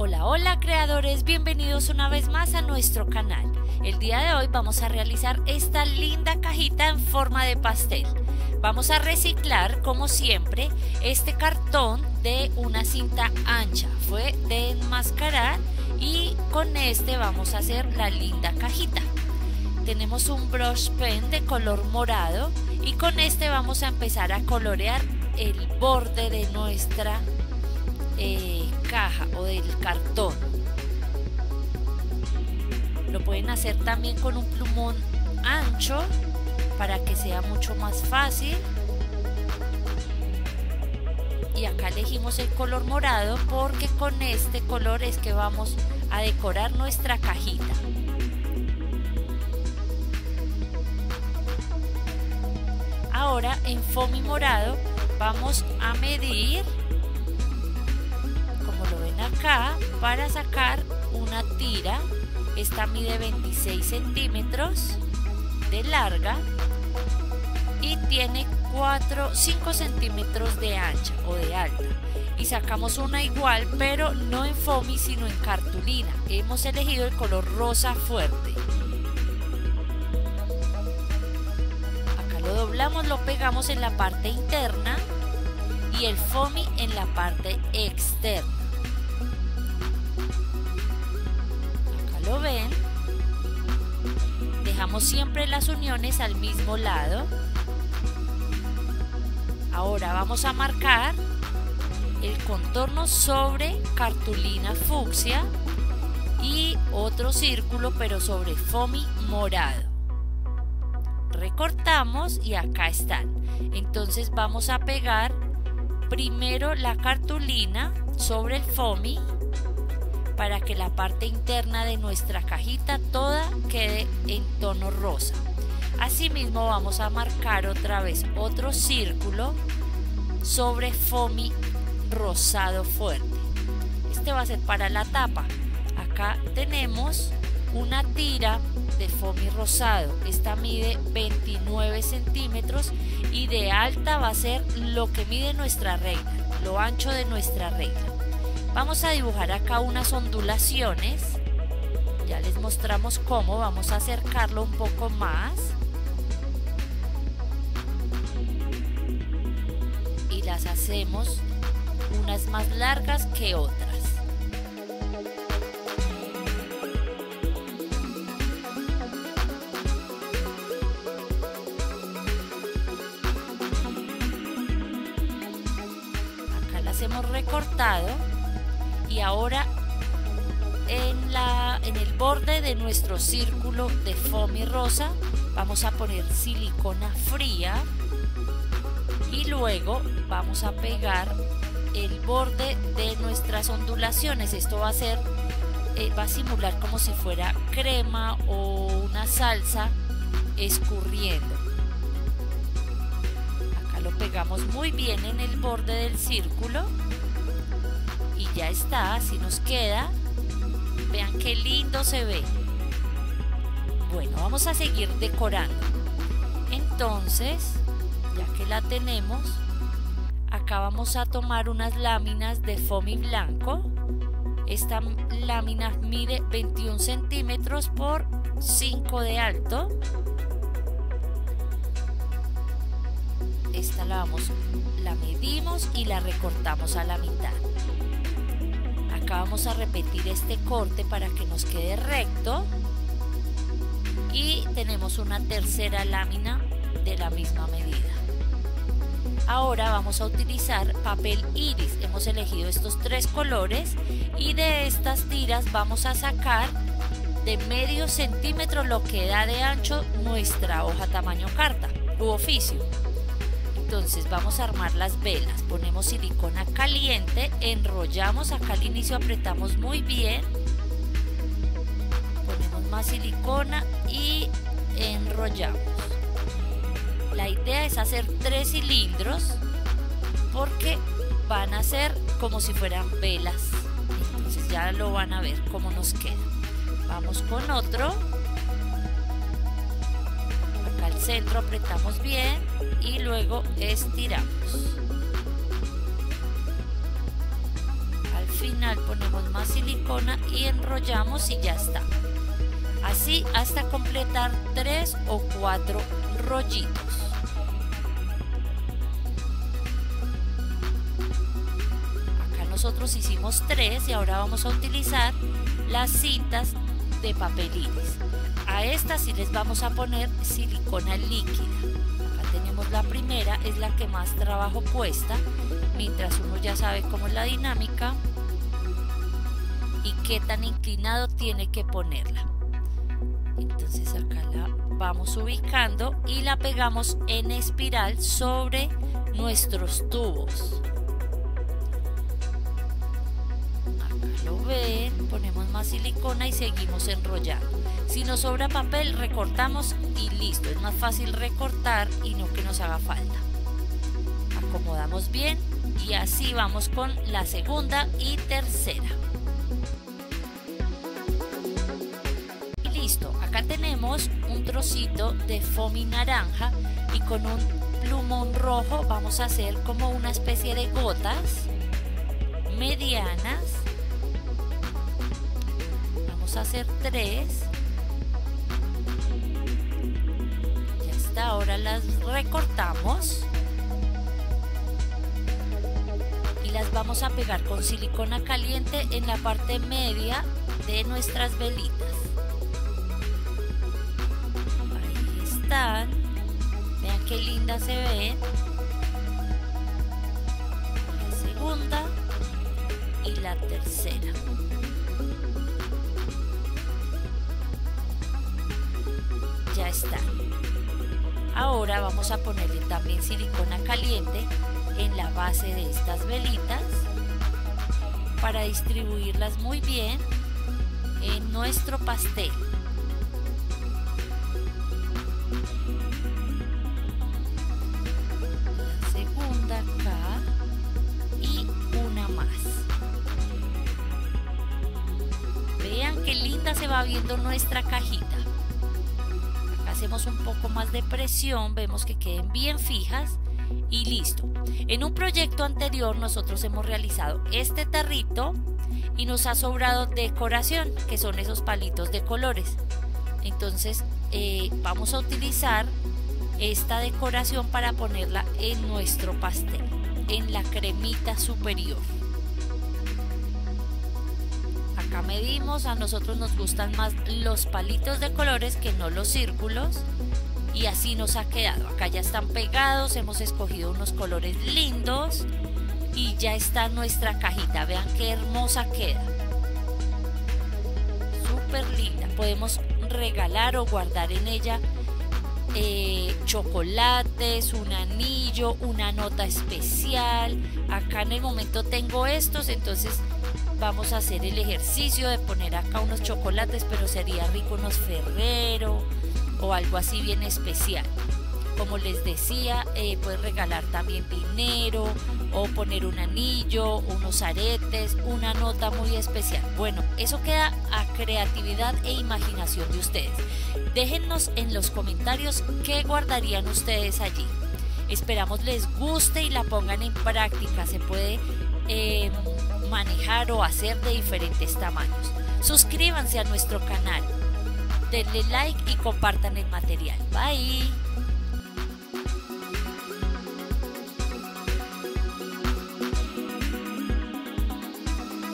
Hola, hola creadores, bienvenidos una vez más a nuestro canal. El día de hoy vamos a realizar esta linda cajita en forma de pastel. Vamos a reciclar, como siempre, este cartón de una cinta ancha. Fue de enmascarar y con este vamos a hacer la linda cajita. Tenemos un brush pen de color morado y con este vamos a empezar a colorear el borde de nuestra caja o del cartón. Lo pueden hacer también con un plumón ancho para que sea mucho más fácil. Y acá elegimos el color morado porque con este color es que vamos a decorar nuestra cajita. Ahora en foamy morado vamos a medir, como lo ven acá, para sacar una tira. Esta mide 26 centímetros de larga y tiene 5 centímetros de ancha o de alta. Y sacamos una igual, pero no en foamy sino en cartulina. Hemos elegido el color rosa fuerte. Acá lo doblamos, lo pegamos en la parte interna y el foamy en la parte externa. Lo ven, dejamos siempre las uniones al mismo lado. Ahora vamos a marcar el contorno sobre cartulina fucsia y otro círculo pero sobre foamy morado. Recortamos y acá están. Entonces vamos a pegar primero la cartulina sobre el foamy para que la parte interna de nuestra cajita toda quede en tono rosa. Asimismo vamos a marcar otra vez otro círculo sobre foamy rosado fuerte. Este va a ser para la tapa. Acá tenemos una tira de foamy rosado. Esta mide 29 centímetros y de alta va a ser lo que mide nuestra regla, lo ancho de nuestra regla. Vamos a dibujar acá unas ondulaciones. Ya les mostramos cómo. Vamos a acercarlo un poco más. Y las hacemos unas más largas que otras. Acá las hemos recortado. Y ahora en el borde de nuestro círculo de foamy rosa vamos a poner silicona fría y luego vamos a pegar el borde de nuestras ondulaciones. Esto va a simular como si fuera crema o una salsa escurriendo. Acá lo pegamos muy bien en el borde del círculo. Y ya está, así nos queda. Vean qué lindo se ve. Bueno, vamos a seguir decorando. Entonces, ya que la tenemos, acá vamos a tomar unas láminas de foamy blanco. Esta lámina mide 21 centímetros por 5 de alto. Esta la medimos y la recortamos a la mitad. Acá vamos a repetir este corte para que nos quede recto y tenemos una tercera lámina de la misma medida. Ahora vamos a utilizar papel iris. Hemos elegido estos 3 colores y de estas tiras vamos a sacar de medio centímetro lo que da de ancho nuestra hoja tamaño carta u oficio. Entonces vamos a armar las velas, ponemos silicona caliente, enrollamos, acá al inicio apretamos muy bien, ponemos más silicona y enrollamos. La idea es hacer 3 cilindros porque van a ser como si fueran velas, entonces ya lo van a ver cómo nos queda. Vamos con otro, acá al centro apretamos bien y luego estiramos. Al final ponemos más silicona y enrollamos y ya está. Así hasta completar 3 o 4 rollitos. Acá nosotros hicimos 3 y ahora vamos a utilizar las cintas de papel iris. A estas sí les vamos a poner silicona líquida. Acá tenemos la primera, es la que más trabajo cuesta, mientras uno ya sabe cómo es la dinámica y qué tan inclinado tiene que ponerla. Entonces acá la vamos ubicando y la pegamos en espiral sobre nuestros tubos. Acá lo ven, ponemos más silicona y seguimos enrollando. Si nos sobra papel, recortamos y listo. Es más fácil recortar y no que nos haga falta. Acomodamos bien y así vamos con la segunda y tercera. Listo, acá tenemos un trocito de foamy naranja y con un plumón rojo vamos a hacer como una especie de gotas medianas. Vamos a hacer 3. Ya está, ahora las recortamos y las vamos a pegar con silicona caliente en la parte media de nuestras velitas. Vean qué linda se ve. La segunda y la tercera. Ya está. Ahora vamos a ponerle también silicona caliente en la base de estas velitas para distribuirlas muy bien en nuestro pastel. Qué linda se va viendo nuestra cajita. Acá hacemos un poco más de presión, vemos que queden bien fijas y listo. En un proyecto anterior nosotros hemos realizado este tarrito y nos ha sobrado decoración, que son esos palitos de colores. Entonces vamos a utilizar esta decoración para ponerla en nuestro pastel, en la cremita superior. Acá medimos, a nosotros nos gustan más los palitos de colores que no los círculos y así nos ha quedado. Acá ya están pegados, hemos escogido unos colores lindos y ya está nuestra cajita. Vean qué hermosa queda, súper linda. Podemos regalar o guardar en ella chocolates, un anillo, una nota especial. Acá en el momento tengo estos, entonces vamos a hacer el ejercicio de poner acá unos chocolates, pero sería rico unos Ferrero o algo así bien especial. Como les decía, puedes regalar también dinero o poner un anillo, unos aretes, una nota muy especial. Bueno, eso queda a creatividad e imaginación de ustedes. Déjennos en los comentarios qué guardarían ustedes allí. Esperamos les guste y la pongan en práctica. Se puede manejar o hacer de diferentes tamaños. Suscríbanse a nuestro canal, denle like y compartan el material. Bye.